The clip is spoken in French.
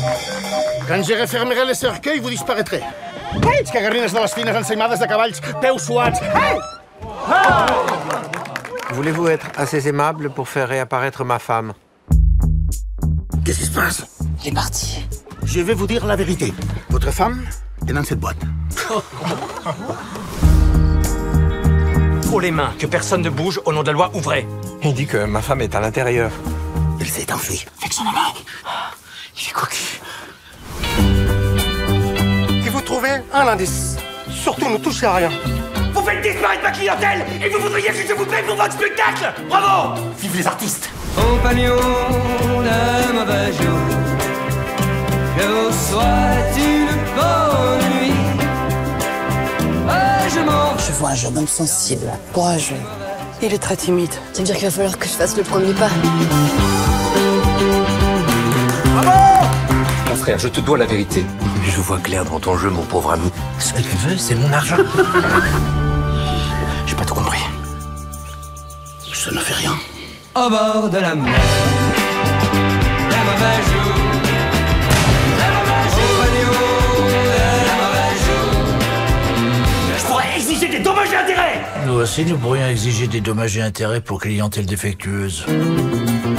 Quand je refermerai le cercueil, vous disparaîtrez. Hey, cagarines de les fines ensaïmades de cavalls, peus suats. Hey! Voulez-vous être assez aimable pour faire réapparaître ma femme? Qu'est-ce qui se passe? Il est parti. Je vais vous dire la vérité. Votre femme est dans cette boîte. Haut les mains, que personne ne bouge, au nom de la loi, ouvrez. Il dit que ma femme est à l'intérieur. Elle s'est enfuie. Avec son amant. Il est coquille. Si vous trouvez un indice, surtout ne touchez à rien. Vous faites disparaître ma clientèle et vous voudriez que je vous paye pour votre spectacle. Bravo! Vive les artistes! Compagnon de mauvais jour, que vous souhaite une bonne nuit. Je vois un jeune homme sensible, courageux. Il est très timide. Ça veut dire qu'il va falloir que je fasse le premier pas. Mon frère, je te dois la vérité. Je vois clair dans ton jeu, mon pauvre ami. Ce qu'elle veut, c'est mon argent. J'ai pas tout compris. Ça ne fait rien. Au bord de la mer, les mauvais jours. Je pourrais exiger des dommages et intérêts. Nous aussi, nous pourrions exiger des dommages et intérêts pour clientèle défectueuse.